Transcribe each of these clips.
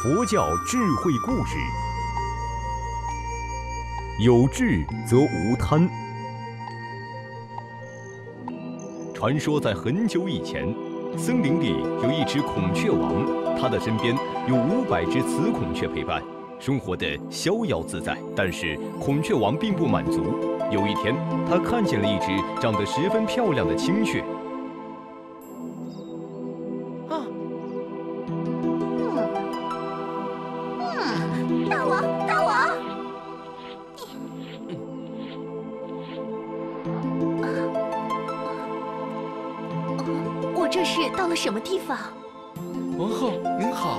佛教智慧故事。有智则无贪。传说在很久以前，森林里有一只孔雀王，他的身边有500只雌孔雀陪伴，生活得逍遥自在。但是孔雀王并不满足，有一天，他看见了一只长得十分漂亮的青雀。 大王！我这是到了什么地方？ 王后您好。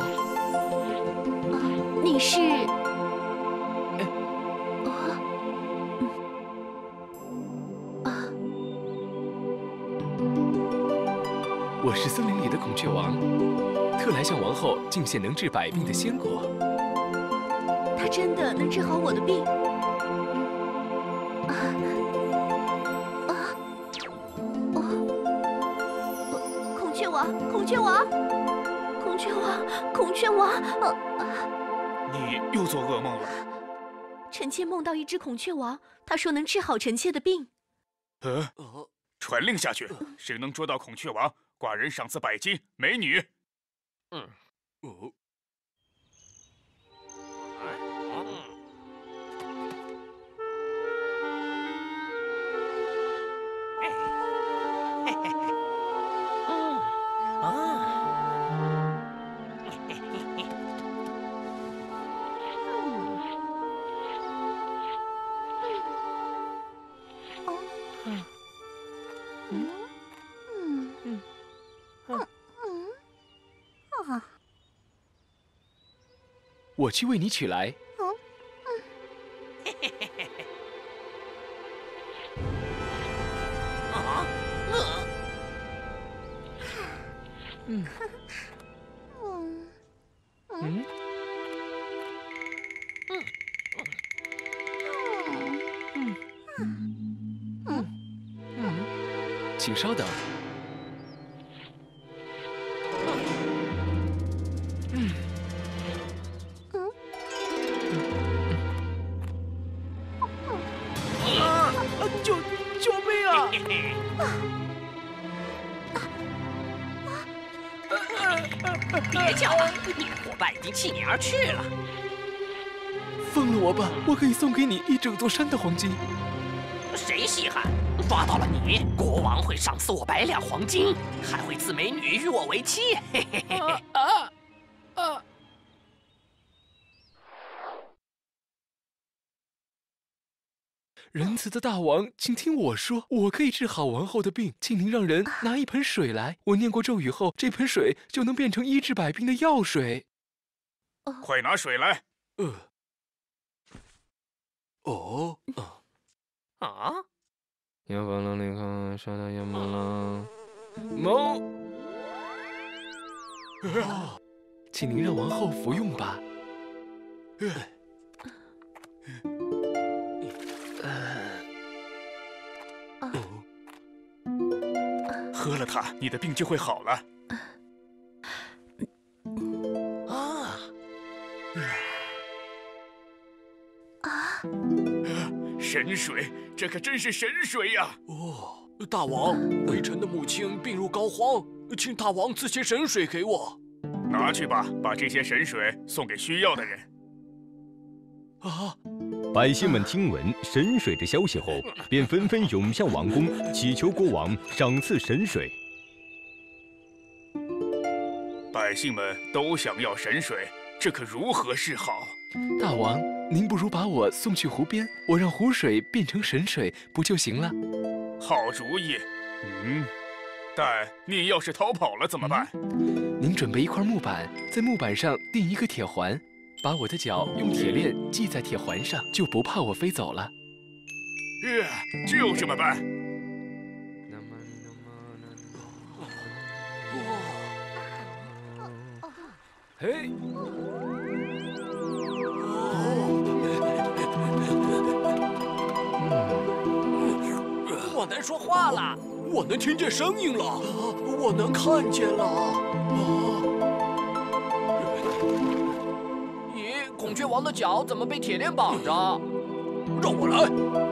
你是？ 我是森林里的孔雀王，特来向王后敬献能治百病的仙果。 它真的能治好我的病？孔雀王！ 你又做噩梦了？ 臣妾梦到一只孔雀王，他说能治好臣妾的病。 传令下去，谁能捉到孔雀王，寡人赏赐100斤美女。 我去为你取来。请稍等。救命啊！ 别叫了，你的伙伴已经弃你而去了。 放了我吧，我可以送给你一整座山的黄金。 谁稀罕？抓到了你，国王会赏赐我100两黄金，还会赐美女与我为妻。嘿嘿嘿嘿。 仁慈的大王，请听我说，我可以治好王后的病，请您让人拿一盆水来。我念过咒语后，这盆水就能变成医治百病的药水。 快拿水来！ 请您让王后服用吧。 喝了它，你的病就会好了。神水，这可真是神水呀！ 大王，微臣的母亲病入膏肓，请大王赐些神水给我。 拿去吧，把这些神水送给需要的人。 百姓们听闻神水的消息后，便纷纷涌向王宫，祈求国王赏赐神水。 百姓们都想要神水，这可如何是好？ 大王，您不如把我送去湖边，我让湖水变成神水，不就行了？ 好主意。但你要是逃跑了怎么办？ 您准备一块木板，在木板上钉一个铁环，把我的脚用铁链系在铁环上，就不怕我飞走了。 就这么办。 嘿， 我能说话了，我能听见声音了，我能看见了。 王的脚怎么被铁链绑着？ 让我来。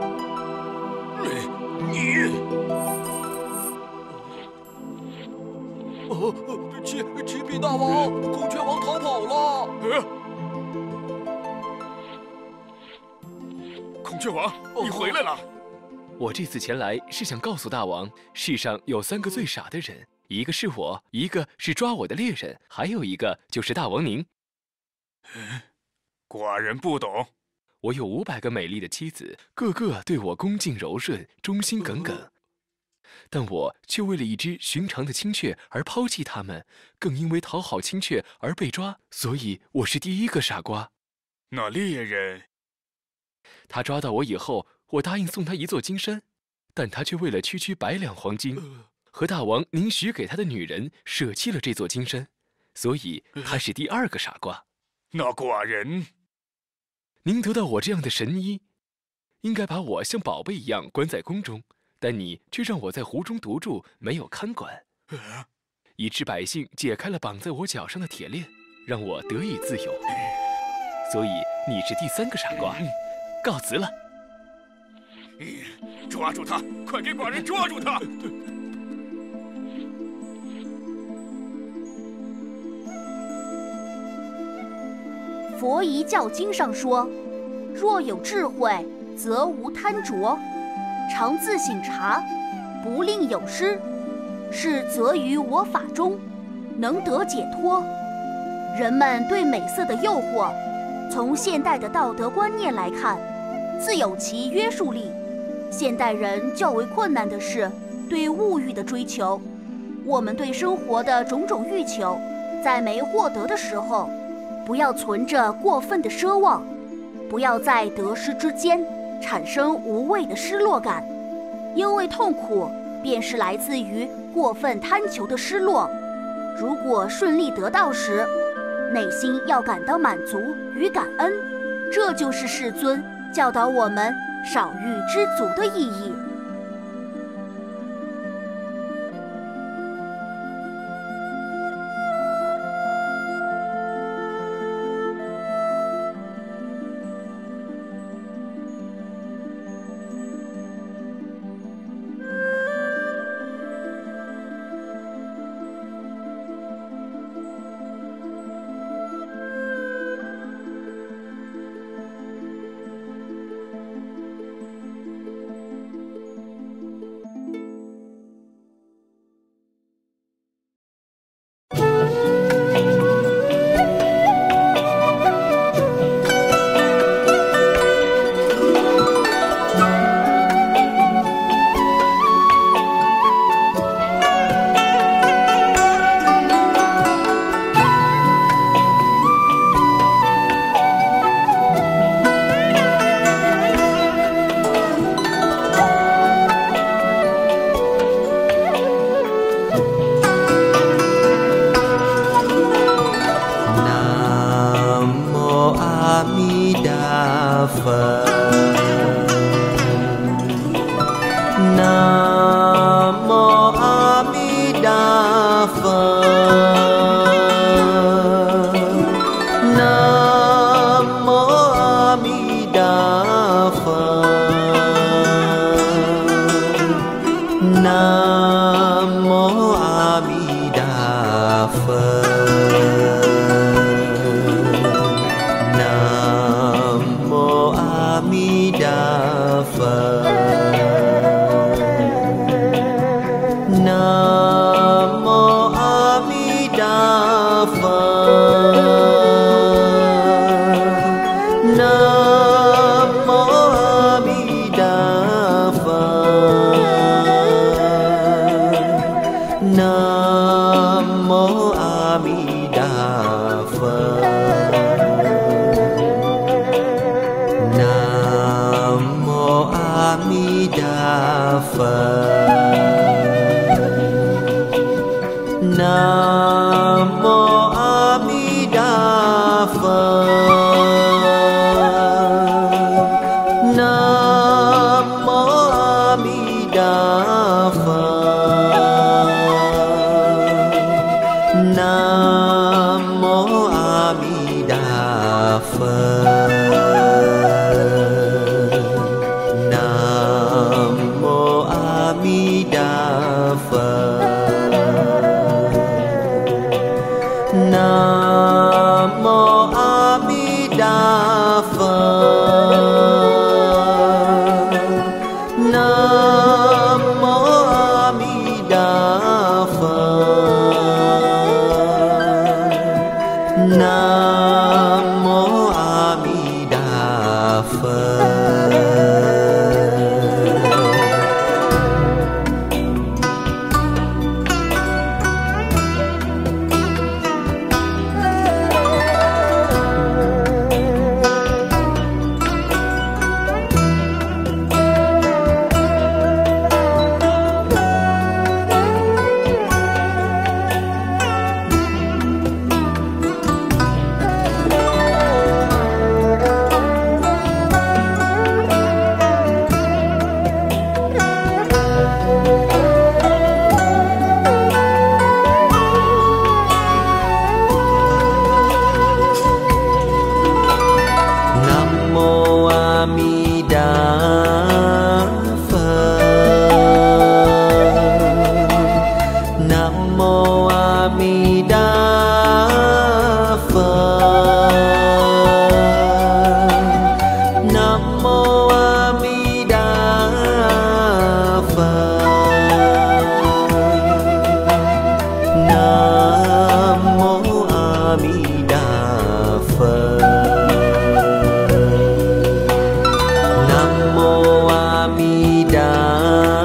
启禀大王，孔雀王逃跑了。 孔雀王，你回来了。 我这次前来是想告诉大王，世上有3个最傻的人，一个是我，一个是抓我的猎人，还有一个就是大王您。 寡人不懂。 我有500个美丽的妻子，个个对我恭敬柔顺，忠心耿耿。但我却为了一只寻常的青雀而抛弃他们，更因为讨好青雀而被抓，所以我是第1个傻瓜。 那猎人， 他抓到我以后，我答应送他一座金山，但他却为了区100两黄金，和大王您许给他的女人舍弃了这座金山，所以他是第2个傻瓜。 那寡人， 您得到我这样的神医，应该把我像宝贝一样关在宫中，但你却让我在湖中独住，没有看管，以致百姓解开了绑在我脚上的铁链，让我得以自由。所以你是第3个傻瓜，告辞了。 抓住他！快给寡人抓住他！ 佛遗教经上说，若有智慧，则无贪着，常自省察，不令有失，是则于我法中，能得解脱。人们对美色的诱惑，从现代的道德观念来看，自有其约束力。现代人较为困难的是对物欲的追求。我们对生活的种种欲求，在没获得的时候，不要存着过分的奢望，不要在得失之间产生无谓的失落感，因为痛苦便是来自于过分贪求的失落。如果顺利得到时，内心要感到满足与感恩，这就是世尊教导我们少欲知足的意义。 Nam mô A Di Đà Phật. 家。